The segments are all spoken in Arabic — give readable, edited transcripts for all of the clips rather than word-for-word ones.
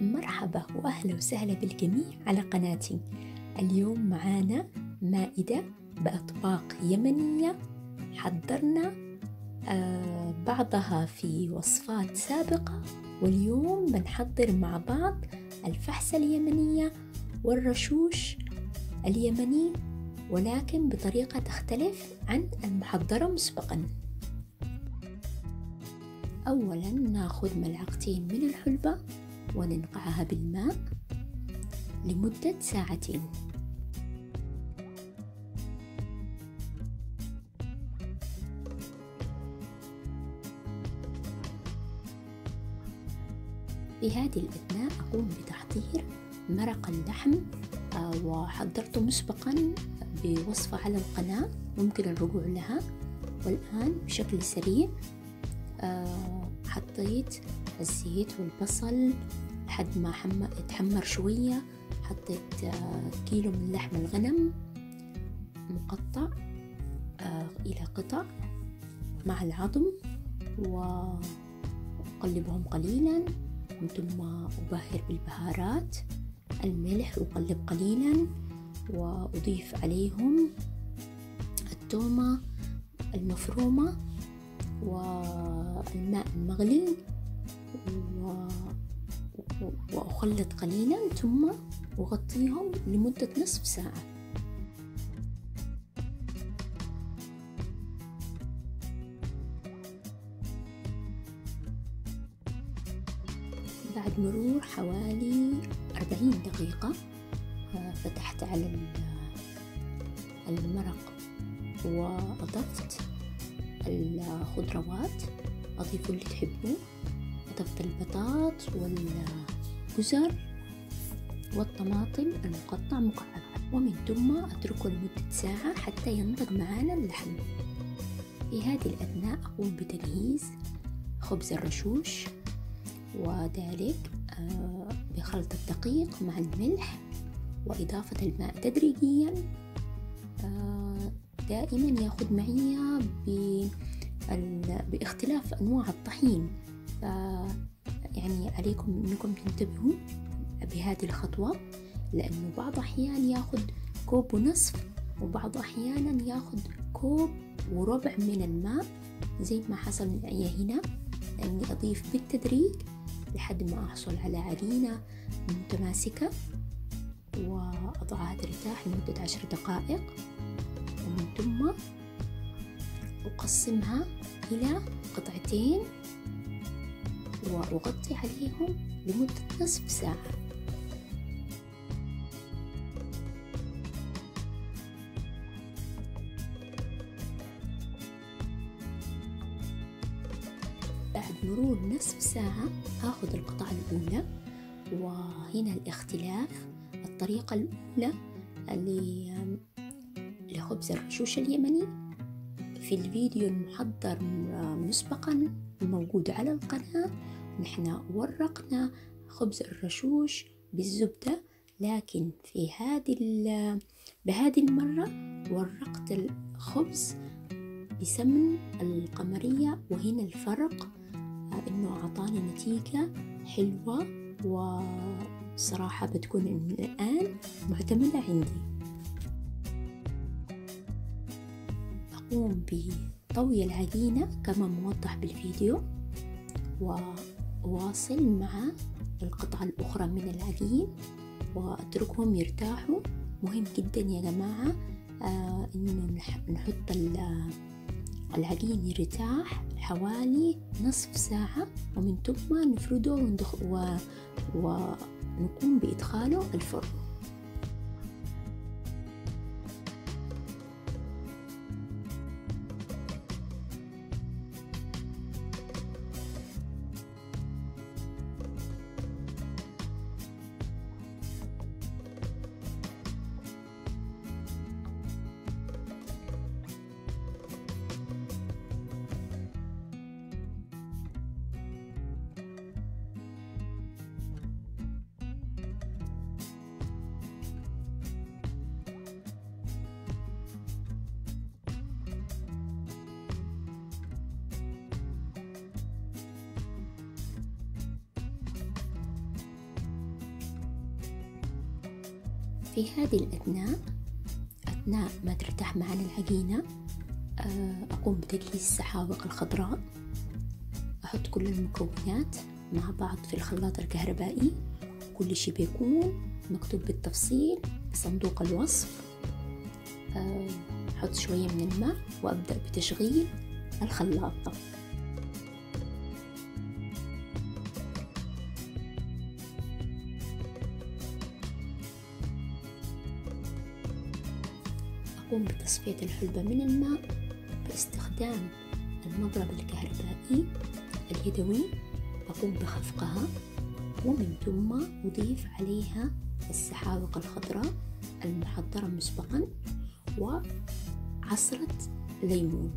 مرحبا وأهلا وسهلا بالجميع على قناتي. اليوم معانا مائدة بأطباق يمنية حضرنا بعضها في وصفات سابقة، واليوم بنحضر مع بعض الفحسة اليمنية والرشوش اليمني، ولكن بطريقة تختلف عن المحضرة مسبقا. أولا ناخذ ملعقتين من الحلبة وننقعها بالماء لمدة ساعتين. في هذه الأثناء أقوم بتحضير مرق اللحم، وحضرته مسبقا بوصفة على القناة ممكن الرجوع لها. والآن بشكل سريع حطيت الزيت والبصل لحد ما يتحمر شوية. حطيت كيلو من لحم الغنم مقطع إلى قطع مع العظم، وأقلبهم قليلا، ثم أبهر بالبهارات الملح، وأقلب قليلا وأضيف عليهم التومة المفرومة والماء المغلي وأخلط قليلا، ثم أغطيهم لمدة نصف ساعة. بعد مرور حوالي 40 دقيقة فتحت على المرق وأضفت الخضروات، أضيفوا اللي تحبوه. أضفت البطاط والجزر والطماطم المقطع مكعبات، ومن ثم أتركه لمدة ساعة حتى ينضج معانا اللحم. في هذه الأثناء أقوم بتجهيز خبز الرشوش، وذلك بخلط الدقيق مع الملح وإضافة الماء تدريجيا. دائما ياخذ معي باختلاف أنواع الطحين، يعني عليكم أنكم تنتبهوا بهذه الخطوة، لأنه بعض أحيان ياخذ كوب ونصف، وبعض أحيانا ياخذ كوب وربع من الماء زي ما حصل معي هنا، لأني أضيف بالتدريج لحد ما أحصل على عجينة متماسكة، وأضعها ترتاح لمدة 10 دقائق، ومن ثم أقسمها إلى قطعتين وأغطي عليهم لمدة نصف ساعة. بعد مرور نصف ساعة أخذ القطعة الأولى، وهنا الاختلاف. الطريقة الأولى لخبز الرشوش اليمني في الفيديو المحضر مسبقا الموجود على القناة، نحن ورقنا خبز الرشوش بالزبدة، لكن بهذه المرة ورقت الخبز بسمن القمرية، وهنا الفرق إنه أعطاني نتيجة حلوة، وصراحة بتكون من الآن معتمدة عندي. أقوم بطوي العجينة كما موضح بالفيديو، وأواصل مع القطعة الأخرى من العجين وأتركهم يرتاحوا. مهم جدا يا جماعة إنه نحط العجين يرتاح حوالي نصف ساعة، ومن ثم نفرده ونقوم بإدخاله الفرن. في هذه الأثناء ما ترتاح معنا العجينة أقوم بتجهيز السحاوق الخضراء. أحط كل المكونات مع بعض في الخلاط الكهربائي، كل شيء بيكون مكتوب بالتفصيل بصندوق الوصف. أحط شوية من الماء وأبدأ بتشغيل الخلاط. أقوم بتصفية الحلبة من الماء باستخدام المضرب الكهربائي اليدوي. أقوم بخفقها ومن ثم أضيف عليها السحاوق الخضراء المحضرة مسبقا وعصرة ليمون.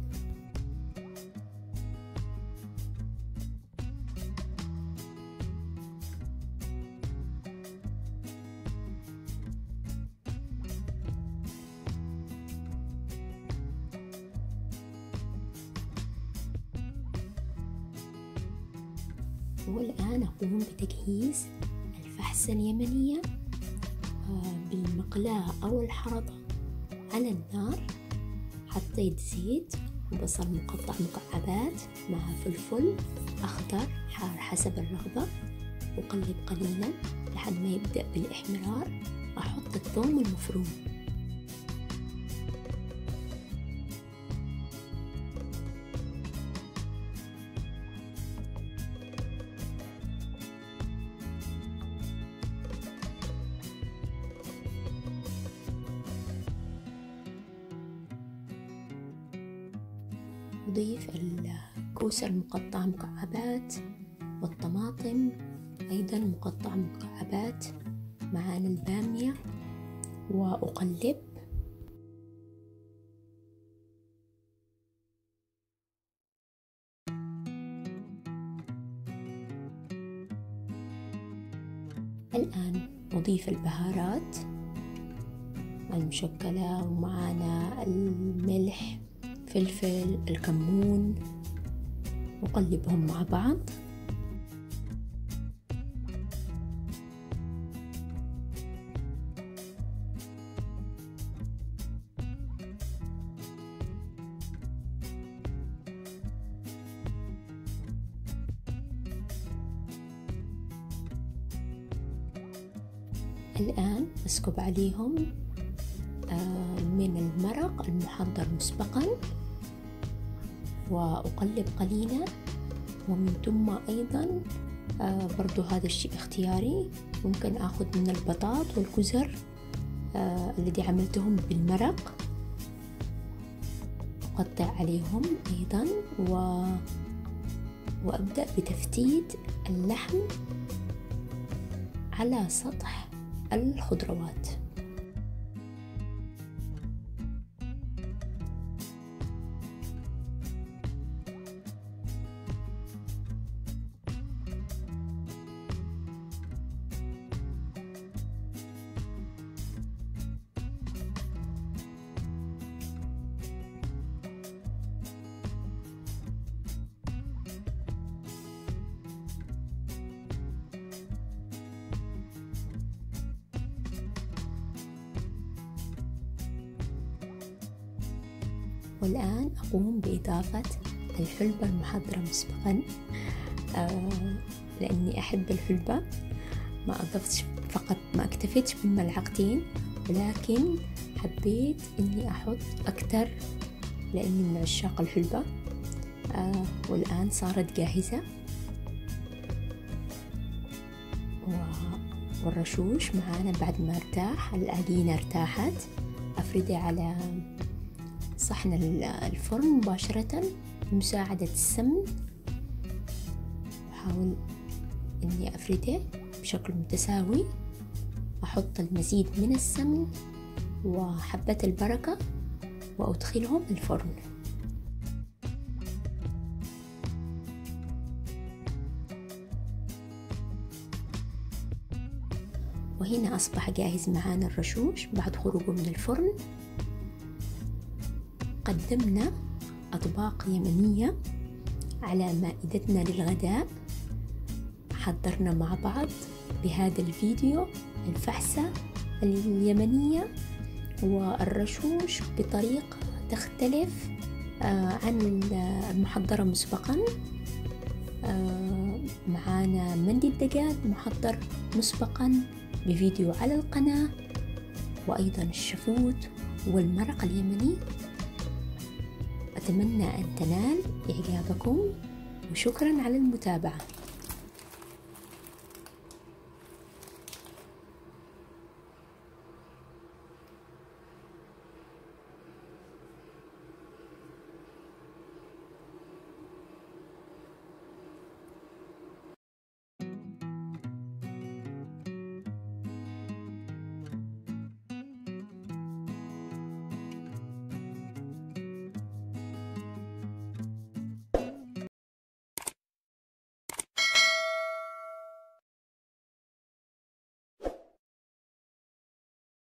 والآن أقوم بتجهيز الفحسة اليمنية بالمقلاة أو الحرضة على النار حتى يتزيد، وبصل مقطع مكعبات مع فلفل أخضر حار حسب الرغبة. أقلب قليلا لحد ما يبدأ بالإحمرار. أحط الثوم المفروم. أضيف الكوسة المقطعة مكعبات والطماطم أيضا مقطعة مكعبات، معانا البامية، وأقلب. الآن أضيف البهارات المشكلة، ومعانا الملح، فلفل، الكمون، وقلبهم مع بعض. الآن أسكب عليهم من المرق المحضر مسبقا وأقلب قليلا. ومن ثم أيضا برضو هذا الشيء اختياري، ممكن أخذ من البطاط والجزر الذي عملتهم بالمرق، أقطع عليهم أيضا وأبدأ بتفتيت اللحم على سطح الخضروات. والآن أقوم بإضافة الحلبة المحضرة مسبقا، لأني أحب الحلبة. ما أضفتش فقط، ما اكتفيتش بالملعقتين، ولكن حبيت إني أحط أكتر لأني من عشاق الحلبة. والآن صارت جاهزة. والرشوش معانا بعد ما ارتاح، العجينة ارتاحت، أفردها على صحن الفرن مباشرة بمساعدة السمن. أحاول إني أفرده بشكل متساوي. أحط المزيد من السمن وحبة البركة وأدخلهم الفرن. وهنا أصبح جاهز معانا الرشوش بعد خروجه من الفرن. قدمنا أطباق يمنية على مائدتنا للغداء. حضرنا مع بعض بهذا الفيديو الفحسة اليمنية والرشوش بطريقة تختلف عن المحضرة مسبقا. معانا مندي الدجاج محضر مسبقا بفيديو على القناة، وأيضا الشفوت والمرق اليمني. أتمنى أن تنال إعجابكم، وشكرا على المتابعة.